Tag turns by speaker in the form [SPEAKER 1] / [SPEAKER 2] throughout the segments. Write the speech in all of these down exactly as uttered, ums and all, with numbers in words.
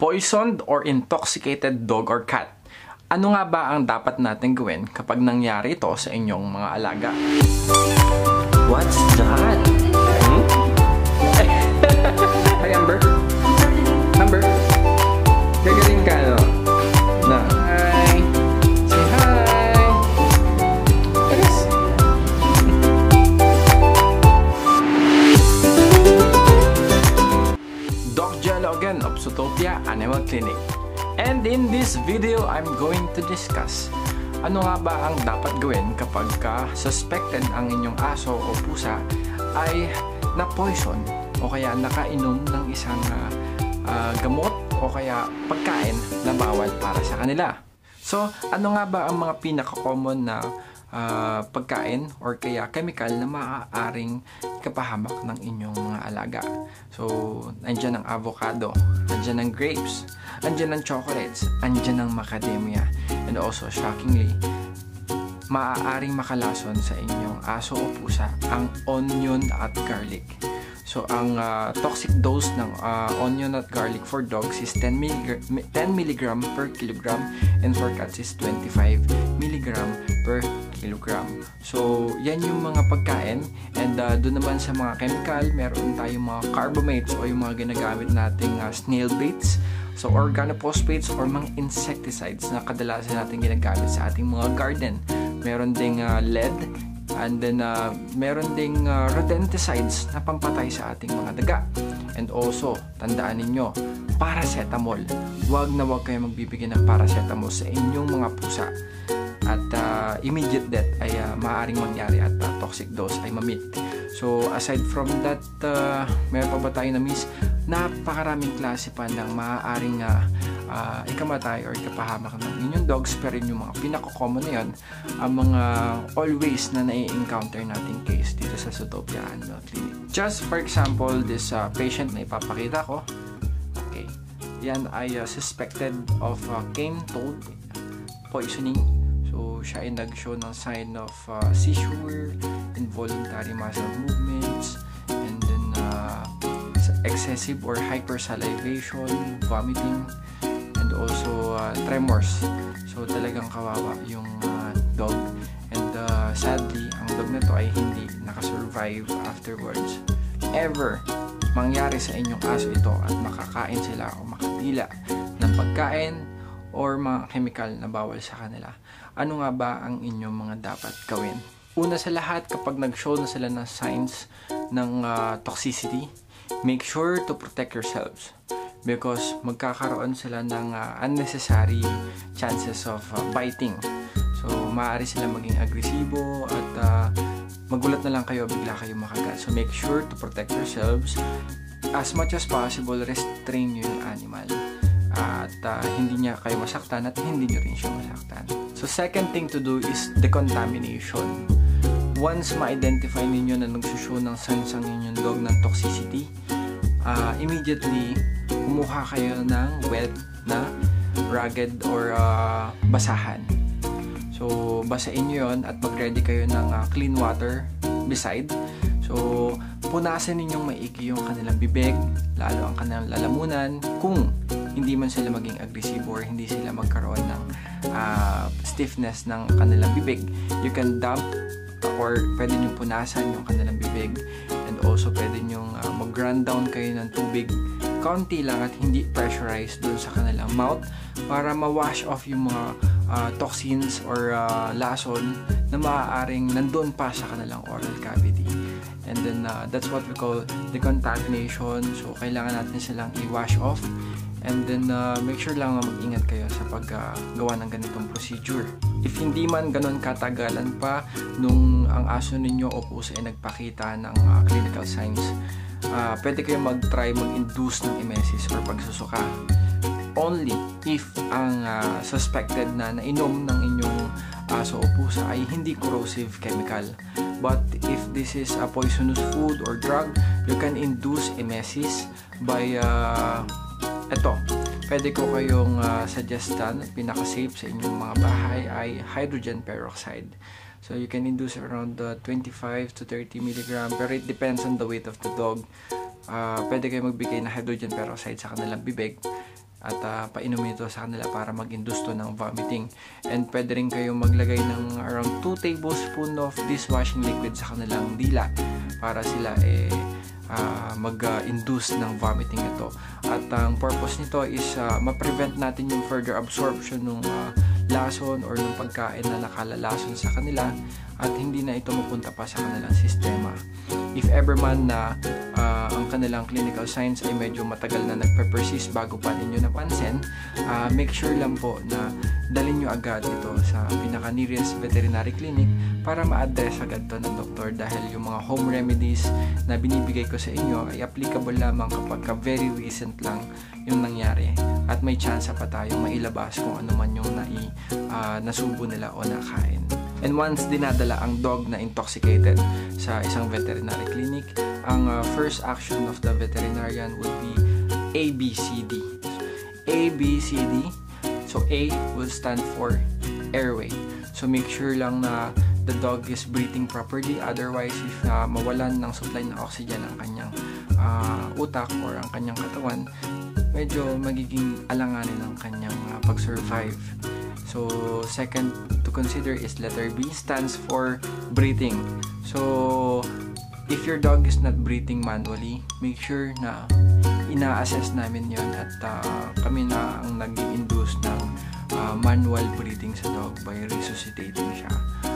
[SPEAKER 1] Poisoned or intoxicated dog or cat. Ano nga ba ang dapat natin gawin kapag nangyari ito sa inyong mga alaga?
[SPEAKER 2] What's that? Hmm?
[SPEAKER 1] Hi, Amber. Amber. Gagaling ka, no? Na. Hi. Say hi. Yes. Dog Gelo again of Zootopia Animal Clinic. And in this video, I'm going to discuss ano nga ba ang dapat gawin kapag ka suspected ang inyong aso o pusa ay na-poison o kaya nakainom ng isang uh, uh, gamot o kaya pagkain na bawal para sa kanila. So, ano nga ba ang mga pinaka-common na uh, pagkain or kaya chemical na maaaring kapahamak ng inyong mga alaga? So, andyan ang avocado, andyan ang grapes, andyan ang chocolates, andyan ang macadamia, and also, shockingly, maaaring makalason sa inyong aso o pusa ang onion at garlic. So, ang uh, toxic dose ng uh, onion at garlic for dogs is ten milligram per kilogram, and for cats is twenty-five milligram per kilogram. So, yan yung mga pagkain, and uh, doon naman sa mga chemical, meron tayong mga carbamates o yung mga ginagamit nating uh, snail baits. So, organophosphates or mga insecticides na kadalasan natin ginagamit sa ating mga garden. Meron ding uh, lead, and then uh, meron ding uh, rodenticides na pampatay sa ating mga daga. And also, tandaan ninyo, paracetamol. Huwag na huwag kayo magbibigay ng paracetamol sa inyong mga pusa. At uh, immediate death ay uh, maaaring mangyari at uh, toxic dose ay ma-meet. So, aside from that, uh, meron pa ba tayo na miss? Napakaraming klase pa ng maaaring uh, uh, ikamatay or ikapahamak ng inyong dogs, pero yung mga pinaka-common na yun, ang mga always na nai-encounter nating case dito sa Zootopia Animal Clinic. Just for example, this uh, patient na ipapakita ko, okay, yan ay uh, suspected of uh, cane toad poisoning. So, siya ay nag-show ng sign of uh, seizure, involuntary muscle movements, and then uh, excessive or hypersalivation, vomiting, and also uh, tremors. So, talagang kawawa yung uh, dog. And uh, sadly, ang dog na to ay hindi nakasurvive afterwards. Ever mangyari sa inyong aso ito at makakain sila o makatila ng pagkain or mga chemical na bawal sa kanila, ano nga ba ang inyong mga dapat gawin? Una sa lahat, kapag nag-show na sila ng signs ng uh, toxicity, make sure to protect yourselves because magkakaroon sila ng uh, unnecessary chances of uh, biting. So, maaari sila maging agresibo at uh, magulat na lang kayo, bigla kayo makagat. So, make sure to protect yourselves. As much as possible, restrain nyo yung animal. At uh, hindi niya kayo masaktan at hindi niyo rin siya masaktan. So, second thing to do is decontamination. Once ma-identify ninyo na nagsushow ng signs ang inyong dog ng toxicity, uh, immediately, kumuha kayo ng wet na ragged or uh, basahan. So, basahin nyo yun at mag-ready kayo ng uh, clean water beside. So, punasan ninyong maigi yung kanilang bibig, lalo ang kanilang lalamunan, kung hindi man sila maging agresibo or hindi sila magkaroon ng uh, stiffness ng kanilang bibig. You can dump or pwede nyo punasan yung kanilang bibig, and also pwede nyo uh, mag-run down kayo ng tubig konti lang at hindi pressurized dun sa kanilang mouth para ma-wash off yung mga uh, toxins or uh, lason na maaaring nandun pa sa kanilang oral cavity. And then uh, that's what we call decontamination. So kailangan natin silang i-wash off. And then, uh, make sure lang na mag-ingat kayo sa paggawa uh, ng ganitong procedure. If hindi man ganon katagalan pa nung ang aso ninyo o pusa ay nagpakita ng uh, clinical signs, uh, pwede kayo mag-try mag-induce ng emesis or pagsusuka. Only if ang uh, suspected na nainom ng inyong aso o pusa ay hindi corrosive chemical. But if this is a poisonous food or drug, you can induce emesis by uh, ito, pwede ko kayong uh, suggestan at pinaka-safe sa inyong mga bahay ay hydrogen peroxide. So, you can induce around uh, twenty-five to thirty milligram, pero it depends on the weight of the dog. Uh, pwede kayo magbigay ng hydrogen peroxide sa kanilang bibig. at uh, painumin ito sa kanila para mag-induce to ng vomiting. And pwede rin kayo maglagay ng around two tablespoons of dishwashing liquid sa kanilang dila para sila eh uh, mag-induce ng vomiting ito. At ang purpose nito is uh, ma-prevent natin yung further absorption ng uh, lason or ng pagkain na nakalalason sa kanila at hindi na ito mapunta pa sa kanilang sistema. If ever man na uh, ang kanilang clinical signs ay medyo matagal na nagpe-persist bago pa ninyo napansin, uh, make sure lang po na dalhin nyo agad ito sa pinaka-nearest veterinary clinic para ma-address agad to ng doktor, dahil yung mga home remedies na binibigay ko sa inyo ay applicable lamang kapag ka very recent lang yung nangyari at may chance pa tayong mailabas kung ano man yung nai, uh, nasubo nila o nakain. And once dinadala ang dog na intoxicated sa isang veterinary clinic, ang uh, first action of the veterinarian would be A B C D. A B C D. So A will stand for airway. So make sure lang na the dog is breathing properly. Otherwise, if uh, mawalan ng supply ng oxygen ang kanyang uh, utak or ang kanyang katawan, medyo magiging alanganin ang kanyang uh, pag-survive. So, second to consider is letter B, stands for breathing. So, if your dog is not breathing manually, make sure na ina-assess namin yon at uh, kami na ang nag-induce ng uh, manual breathing sa dog by resuscitating siya.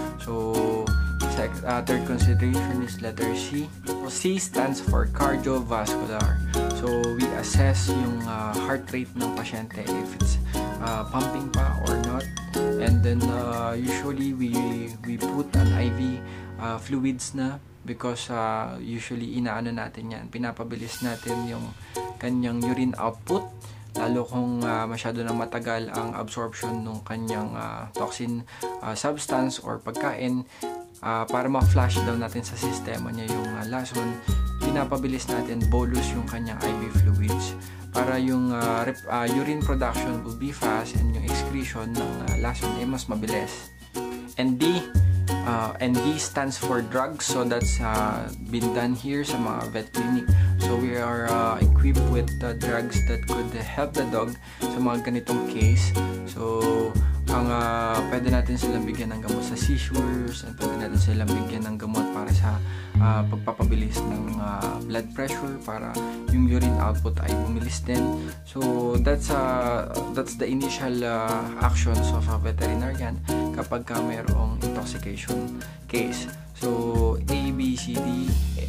[SPEAKER 1] So, sec- uh, third consideration is letter C. So, C stands for cardiovascular. So, we assess yung uh, heart rate ng pasyente if it's Uh, pumping pa or not, and then uh, usually we we put an I V uh, fluids na because uh, usually inaano natin yan, pinapabilis natin yung kanyang urine output, lalo kung uh, masyado na matagal ang absorption ng kanyang uh, toxin uh, substance or pagkain, uh, para ma-flush down natin sa sistema niya yung uh, lason, pinapabilis natin bolus yung kanyang I V fluids para yung uh, rep, uh, urine production will be fast and yung excretion ng uh, lason ay mas mabilis. And D, uh, and D stands for drugs. So that's uh, been done here sa mga vet clinic. So we are uh, equipped with uh, drugs that could help the dog sa mga ganitong case. So ang uh, pwede natin silang bigyan ng gamot sa seizures, and pwede natin silang bigyan ng gamot para sa uh, pagpapabilis ng uh, blood pressure para yung urine output ay bumilis din. So that's uh, that's the initial uh, actions of a veterinarian kapag ka mayroong intoxication case. So A, B, C, D,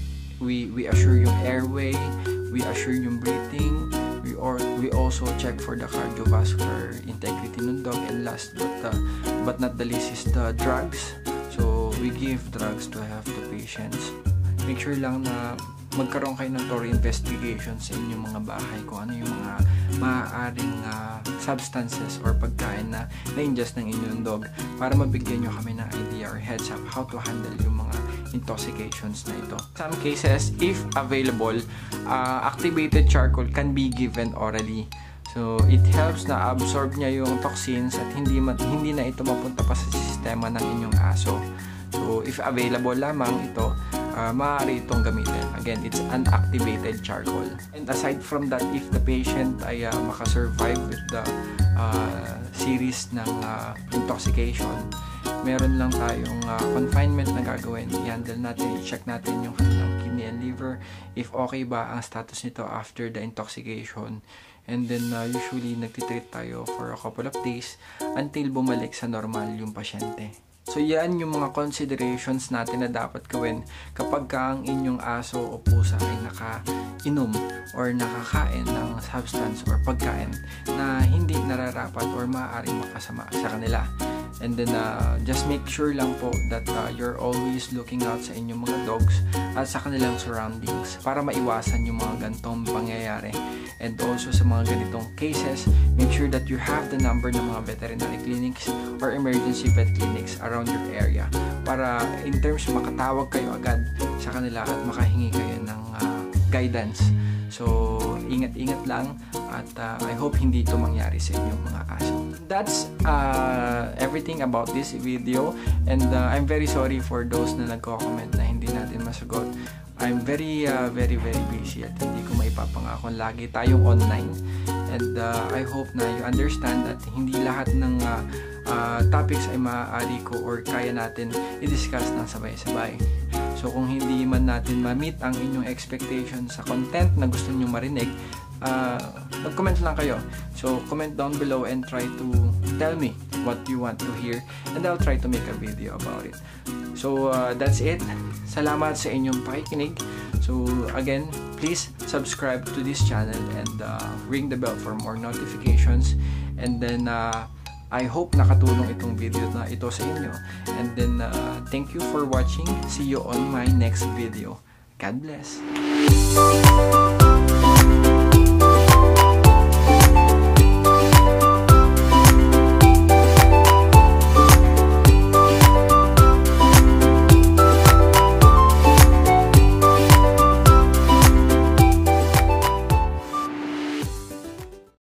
[SPEAKER 1] we we assure yung airway, we assure yung breathing, we or we also check for the cardiovascular integrity ng dog, and last but uh, but not the least is the drugs. So we give drugs to have the patients. Make sure lang na magkaroon kayo ng thorough investigation sa inyong mga bahay kung ano yung mga maaaring uh, substances or pagkain na na-ingest ng inyong dog para mabigyan nyo kami ng idea or heads up how to handle yung mga intoxications na ito. Some cases, if available, uh, activated charcoal can be given orally. So it helps na absorb niya yung toxins at hindi ma- hindi na ito mapunta pa sa sistema ng inyong aso. So if available lamang ito, uh, maaari itong gamitin. Again, it's an activated charcoal. And aside from that, if the patient ay uh, makasurvive with the uh, series ng uh, intoxication, meron lang tayong uh, confinement na gagawin. I-handle natin, i-check natin yung kanilang kidney and liver, if okay ba ang status nito after the intoxication. And then uh, usually nagtitreat tayo for a couple of days until bumalik sa normal yung pasyente. So yan yung mga considerations natin na dapat gawin kapag ka ang inyong aso o pusa ay nakainom or nakakain ng substance or pagkain na hindi nararapat or maaaring makasama sa kanila. And then uh, just make sure lang po that uh, you're always looking out sa inyong mga dogs at sa kanilang surroundings para maiwasan yung mga gantong pangyayari. And also sa mga ganitong cases, make sure that you have the number ng mga veterinary clinics or emergency vet clinics around your area para in terms makatawag kayo agad sa kanila at makahingi kayo ng uh, guidance. So, ingat-ingat lang at uh, I hope hindi ito mangyari sa inyong mga aso. That's uh, everything about this video, and uh, I'm very sorry for those na nagko-comment na hindi natin masagot. I'm very, uh, very, very busy at hindi ko maipapangako lagi tayong online. And uh, I hope na you understand that hindi lahat ng uh, uh, topics ay maaari ko or kaya natin i-discuss ng sabay-sabay. So kung hindi man natin ma-meet ang inyong expectation sa content na gusto niyo marinig, uh, mag-comment lang kayo. So comment down below and try to tell me what you want to hear, and I'll try to make a video about it. So uh, that's it. Salamat sa inyong pakikinig. So again, please subscribe to this channel and uh, ring the bell for more notifications. And then uh, I hope nakatulong itong video na ito sa inyo. And then uh, thank you for watching. See you on my next video. God bless.